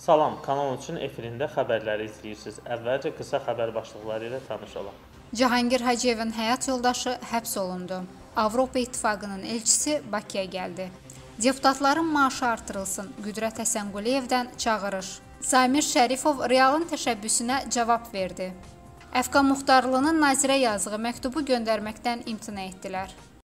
Salam, Kanal 13-ün efirində xəbərləri izləyirsiniz. Əvvəlcə qısa xəbər başlıqları ilə tanış olaq. Cahangir Hacıyevin həyat yoldaşı həbs olundu. Avropa İttifaqının elçisi Bakıya gəldi. Deputatların maaşı artırılsın, Qüdrət Həsənquliyevdən çağırış. Samir Şərifov Realın təşəbbüsünə cavab verdi. Əfqan Muxtarlığının nazirə yazığı məktubu göndərməkdən imtina etdilər.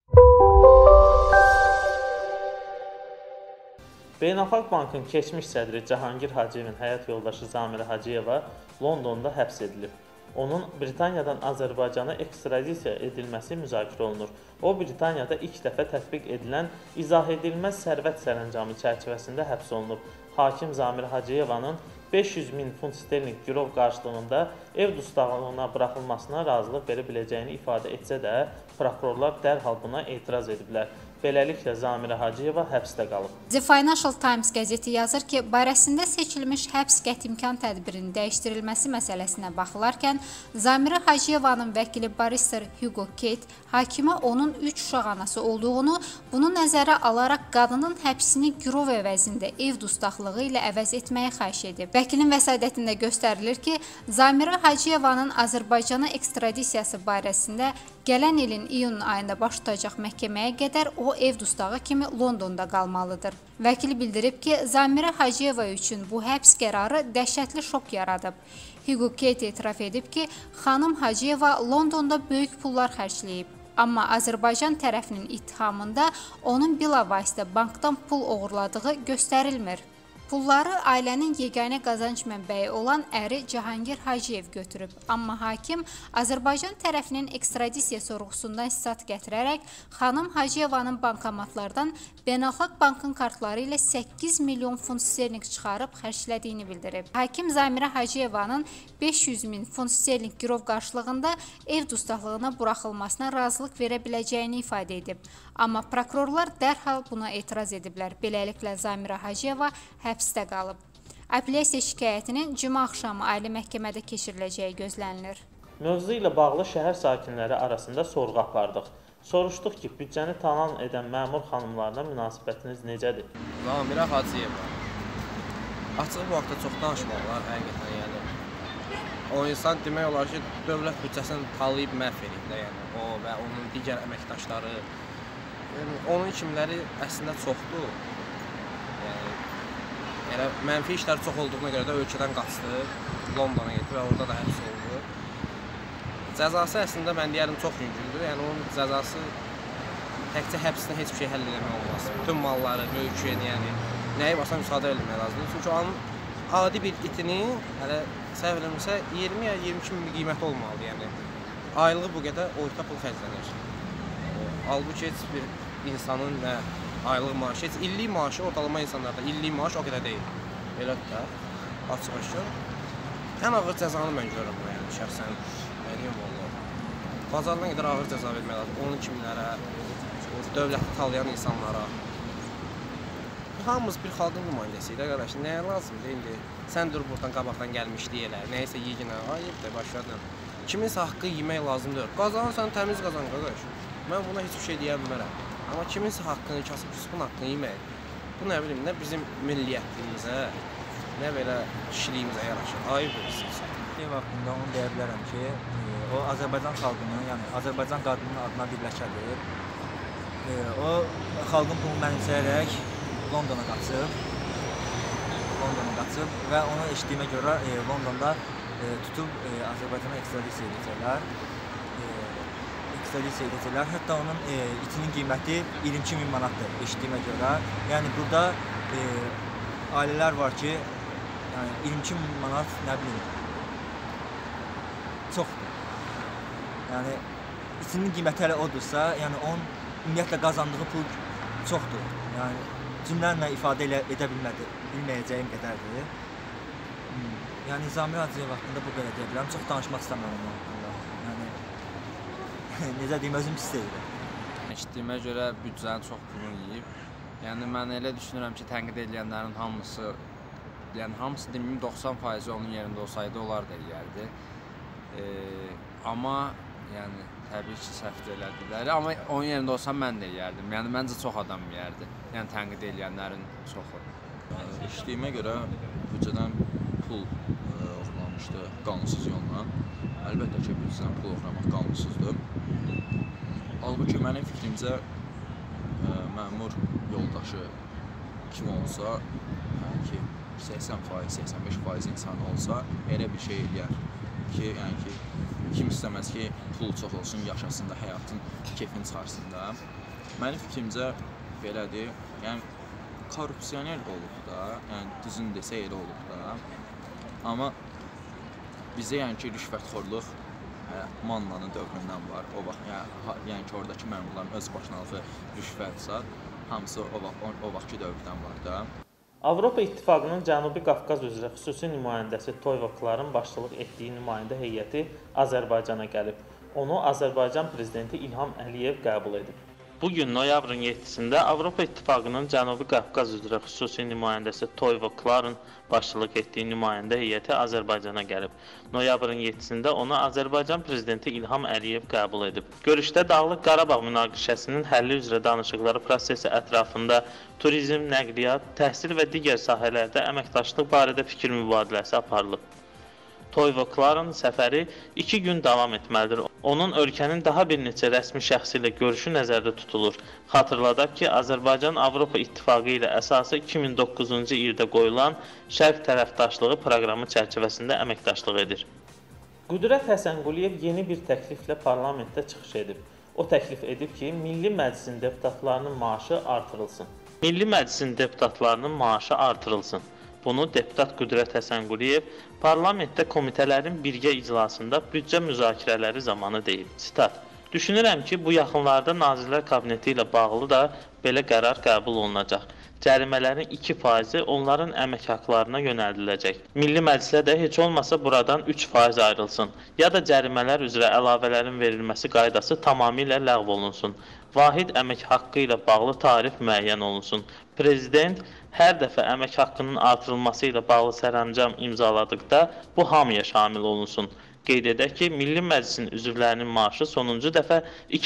Beynəlxalq Bankın keçmiş sədri Cahangir Hacıyevin həyat yoldaşı Zamirə Hacıyeva Londonda həbs edilib. Onun Britaniyadan Azərbaycana ekstradisiya edilməsi müzakirə olunur. O, Britaniyada ilk dəfə tətbiq edilən izah edilməz sərvət sərəncamı çərçivəsində həbs olunub. Hakim Zamirə Hacıyevanın 500 min funt sterling girov qarşılığında ev dustaqlığına buraxılmasına razılıq verə biləcəyini ifadə etsə də, prokurorlar dərhal buna etiraz ediblər. Beləliklə, Zamirə Hacıyeva həbsdə qalıb. The Financial Times qəzeti yazır ki, barəsində seçilmiş həbs qətimkan tədbirinin dəyişdirilməsi məsələsinə baxılarkən, Zamirə Hacıyevanın vəkili barister Hugo Kate hakimə onun 3 uşaq anası olduğunu, bunu nəzərə alaraq qadının həbsini girov əvəzində ev dustaqlığı ilə əvəz etməyi xahiş edib. Vəkilin vəsadətində göstərilir ki, Zamirə Hacıyevanın Azərbaycana ekstradisiyası barəsində gələn ilin iyun ayında baş tutacaq məhkəməyə qədər o ev dustağı kimi Londonda qalmalıdır. Vəkil bildirib ki, Zamirə Hacıyeva üçün bu həbs qərarı dəhşətli şok yaradıb. Hugo Kate etiraf edib ki, xanım Hacıyeva Londonda böyük pullar xərcləyib. Amma Azərbaycan tərəfinin ittihamında onun bilavasitə bankdan pul oğurladığı göstərilmir. Pulları ailənin yeganə qazanc mənbəyi olan əri Cahangir Hacıyev götürüb. Amma hakim Azərbaycan tərəfinin ekstradisiya sorğusundan istisat gətirərək xanım Hacıyevanın bankomatlardan Beynəlxalq Bankın kartları ilə 8 milyon funt sterling çıxarıb xərclədiyini bildirib. Hakim Zamirə Hacıyevanın 500 min funt sterling girov qarşılığında ev dustaqlığına buraxılmasına razılıq verə biləcəyini ifadə edib. Amma prokurorlar dərhal buna etiraz ediblər. Beləliklə, Zamirə Hacıyeva həbsdə qalıb. Apellyasiya şikayətinin cümə axşamı ali məhkəmədə keçiriləcəyi gözlənilir. Mövzu ilə bağlı şəhər sakinləri arasında sorğu apardıq. Soruşduq ki, büdcəni talan edən məmur xanımlarına münasibətiniz necədir? Zamirə Hacıyeva. Açıq bu haqda çox danışmaq olar, həqiqətən yəni. O insan demək olar ki, dövlət büdcəsini talayıb məhv edib də, yəni o və onun digər əməkdaşları. Onun kimləri əslində çoxdur. Yəni, mənfi işlər çox olduğuna görə də ölkədən qaçdı, Londona getdi və orada da həbs oldu. Cəzası əslində mən deyərəm çox yüngüldür. Yəni, onun cəzası təkcə həbsdən heç bir şey həll eləmək olmaz. Bütün malları, mülkün, yəni nəyi varsa müsadə eləmək lazımdır. Çünki onun adi bir itinin, hələ səhv eləmirsə, 20 ya 22 min qiyməti olmalıdır. Yəni, aylığı bu qədər orta pul xərclənir. Halbuki heç bir insanın nə aylıq maaşı, heç illik maaşı ortalama insanlarda illik maaş o qədər deyil. Belədir də, açıq-aşkar. Ən ağır cəzanı mən görürəm buna, yəni şəxsən. Deyim olar. Bazardan qədər ağır cəza vermək lazım. Onun kimlərə, dövləti talayan insanlara. Hamımız bir xalqın nümayəndəsiyik də, qardaş. Nəyə lazımdır indi? Sən dur buradan qabaqdan gəlmişdi elə, nəyəsə yeginə, ayıbdır, başladım. Kiminsə haqqı yemək lazımdır. Qazanırsan, təmiz qazan, qardaş. Mən buna heç bir şey deyə bilmərəm. Amma kiminsə haqqını, kasıb-küsbün haqqını yemək, bu nə bilim, nə bizim milliyyətliyimizə, nə belə kişiliyimizə yaraşır. Ayıb bilirsiniz. Bir vaxtında onu deyə bilərəm ki, o Azərbaycan xalqının, yəni Azərbaycan qadının adına birləşədir. O xalqın pulunu mənimsəyərək Londona qaçıb və onu eşitdiyimə görə Londonda tutub Azərbaycana ekstradisiya edəcəklər. Hətta onun itinin qiyməti 22 min manatdır eşitdiyimə görə. Yəni burada ailələr var ki, yəni 22 min manat nə bilim çoxdur. Yəni itinin qiyməti hələ odursa, yəni onun ümumiyyətlə qazandığı pul çoxdur. Yəni cümlərlə ifadə edə bilməyəcəyim qədərdir. Yəni Zamirə Hacıyeva haqqında bu qədər deyə bilərəm. Çox danışmaq istəmirəm onun haqqında. Necə deyim, özüm pis deyirəm. Eşitdiyimə görə büdcənin çox pulunu yiyib. Yəni, mən elə düşünürəm ki, tənqid edilənlərin hamısı, yəni hamısı deməyim 90% onun yerində olsaydı, onlar da eləyərdi. Amma, yəni, təbii ki, səhv elədilər. Amma onun yerində olsam, mən də eləyərdim. Yəni, məncə çox adam eləyərdi. Yəni, tənqid edilənlərin çoxu. Eşitdiyimə görə büdcədən pul oxlanmışdı qanunsuz yolla. Əlbəttə ki, büdcədən pul oxlamaq qanunsuzdur. Halbuki mənim fikrimcə məmur yoldaşı kim olsa, yəni ki 80%, 85% insan olsa elə bir şey eləyər ki, yəni ki kim istəməz ki pul çox olsun, yaşasın da, həyatın keyfini çıxarsın da. Mənim fikrimcə belədir. Yəni korrupsioner olub da, yəni düzün desək elə olub da. Amma bizdə yəni ki rüşvətxorluq Mannanın dövründən var. O vaxt yəni ki oradakı məmurların öz başınalığı rüşvətsə, hamısı o vaxtki dövrdən var da. Avropa İttifaqının Cənubi Qafqaz üzrə xüsusi nümayəndəsi Toyvokların başçılıq etdiyi nümayəndə heyəti Azərbaycana gəlib. Onu Azərbaycan prezidenti İlham Əliyev qəbul edib. Bugün noyabrın 7-sində Avropa İttifaqının Cənubi Qafqaz üzrə xüsusi nümayəndəsi Toyvokların başçılıq etdiyi nümayəndə heyəti Azərbaycana gəlib. Noyabrın 7-sində onu Azərbaycan prezidenti İlham Əliyev qəbul edib. Görüşdə Dağlıq Qarabağ münaqişəsinin həlli üzrə danışıqları prosesi ətrafında turizm, nəqliyyat, təhsil və digər sahələrdə əməkdaşlıq barədə fikir mübadiləsi aparılıb. Toyvokların səfəri 2 gün davam etməlidir. Onun ölkənin daha bir neçə rəsmi şəxsi ilə görüşü nəzərdə tutulur. Xatırladaq ki, Azərbaycan Avropa İttifaqı ilə əsası 2009-cu ildə qoyulan Şərq tərəfdaşlığı proqramı çərçivəsində əməkdaşlıq edir. Qüdrət Həsənquliyev yeni bir təkliflə parlamentdə çıxış edib. O təklif edib ki, Milli Məclisin deputatlarının maaşı artırılsın. Milli Məclisin deputatlarının maaşı artırılsın. Bunu deputat Qüdrət Həsənquliyev parlamentdə komitələrin birgə iclasında büdcə müzakirələri zamanı deyib. Sitat: "Düşünürəm ki, bu yaxınlarda Nazirlər Kabineti ilə bağlı da belə qərar qəbul olunacaq. Cərimələrin 2%-i onların əmək haqqlarına yönəldiləcək. Milli Məclisə də heç olmasa buradan 3% ayrılsın. Ya da cərimələr üzrə əlavələrin verilməsi qaydası tamamilə ləğv olunsun. Vahid əmək haqqı ilə bağlı tarif müəyyən olunsun. Prezident hər dəfə əmək haqqının artırılması ilə bağlı sərəncam imzaladıqda bu hamıya şamil olunsun. Qeyd edək ki, Milli Məclisin üzvlərinin maaşı sonuncu dəfə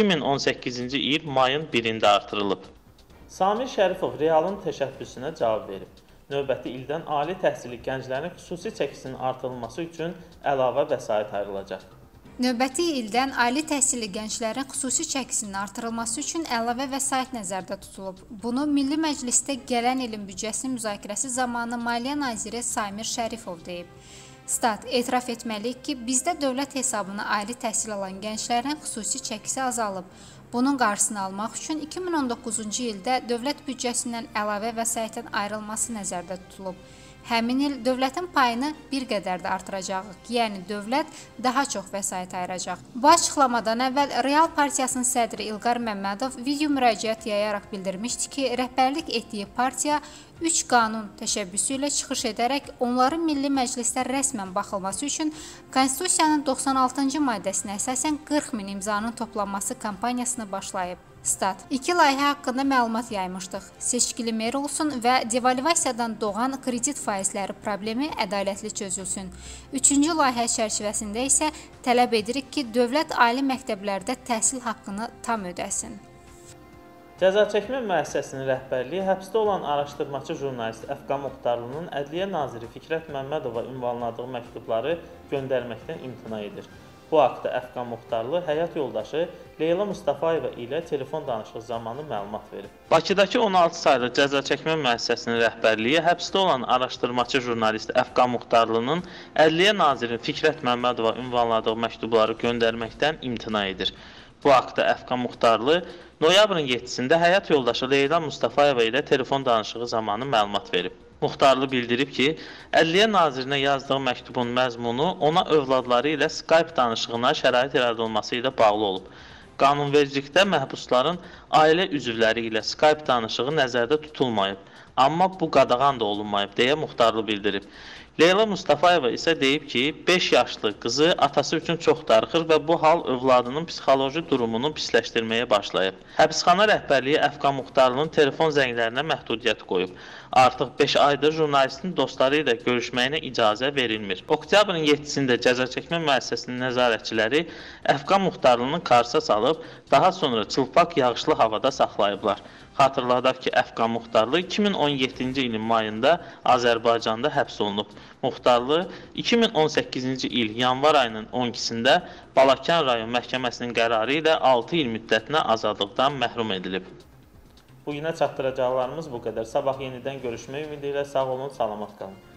2018-ci il mayın 1-də artırılıb." Samir Şərifov Realın təşəbbüsünə cavab verib. Növbəti ildən ali təhsilli gənclərin xüsusi çəkisinin artırılması üçün əlavə vəsait ayrılacaq. Növbəti ildən ali təhsilli gənclərin xüsusi çəkisinin artırılması üçün əlavə vəsait nəzərdə tutulub. Bunu Milli Məclisdə gələn ilin büdcəsi müzakirəsi zamanı Maliyyə naziri Samir Şərifov deyib. Stat: "Etiraf etməliyik ki, bizdə dövlət hesabına ali təhsil alan gənclərin xüsusi çəkisi azalıb. Bunun qarşısını almaq üçün 2019-cu ildə dövlət büdcəsindən əlavə vəsaitin ayrılması nəzərdə tutulub. Həmin il dövlətin payını bir qədər də artıracağıq, yəni dövlət daha çox vəsait ayıracaq." Bu açıqlamadan əvvəl Real Partiyasının sədri İlqar Məmmədov video müraciət yayaraq bildirmişdi ki, rəhbərlik etdiyi partiya 3 qanun təşəbbüsü ilə çıxış edərək onların Milli Məclisdə rəsmən baxılması üçün Konstitusiyanın 96-cı maddəsinə əsasən 40 min imzanın toplanması kampaniyasını başlayıb. Stat: "2 layihə haqqında məlumat yaymışdıq. Seçkili mer olsun və devalvasiyadan doğan kredit faizləri problemi ədalətli çözülsün. 3-cü layihə çərçivəsində isə tələb edirik ki, dövlət ali məktəblərdə təhsil haqqını tam ödəsin." Cəzaçəkmə müəssisəsinin rəhbərliyi həbsdə olan araşdırmaçı jurnalist Əfqan Muxtarlının Ədliyyə naziri Fikrət Məmmədova ünvanladığı məktubları göndərməkdən imtina edir. Bu haqda Əfqan Muxtarlı həyat yoldaşı Leyla Mustafayeva ilə telefon danışığı zamanı məlumat verib. Bakıdakı 16 saylı cəzaçəkmə müəssisəsinin rəhbərliyi həbsdə olan araşdırmaçı jurnalist Əfqan Muxtarlının Ədliyyə naziri Fikrət Məmmədova ünvanladığı məktubları göndərməkdən imtina edir. Bu haqda Əfqan Muxtarlı noyabrın 7-sində həyat yoldaşı Leyla Mustafayeva ilə telefon danışığı zamanı məlumat verib. Muxtarlı bildirib ki, Ədliyyə nazirinə yazdığı məktubun məzmunu ona övladları ilə Skype danışığına şərait yaradılması ilə bağlı olub. Qanunvericilikdə məhbusların ailə üzvləri ilə Skype danışığı nəzərdə tutulmayıb, amma bu qadağan da olunmayıb deyə Muxtarlı bildirib. Leyla Mustafayeva isə deyib ki, 5 yaşlı qızı atası üçün çox darıxır və bu hal övladının psixoloji durumunu pisləşdirməyə başlayıb. Həbsxana rəhbərliyi Əfqan Muxtarlının telefon zənglərinə məhdudiyyət qoyub. Artıq 5 aydır jurnalistin dostları ilə görüşməyinə icazə verilmir. Oktyabrın 7-sində cəzaçəkmə müəssisəsinin nəzarətçiləri Əfqan Muxtarlını karşıya salıb, daha sonra çılpaq yağışlı havada saxlayıblar. Xatırladaq ki, Əfqan Muxtarlı 2017-ci ilin mayında Azərbaycanda həbs olunub. Muxtarlı 2018-ci il yanvar ayının 12-sində Balakən rayon məhkəməsinin qərarı ilə 6 il müddətinə azadlıqdan məhrum edilib. Bugünə çatdıracaqlarımız bu qədər. Sabah yenidən görüşmək ümidi ilə sağ olun, salamat qalın.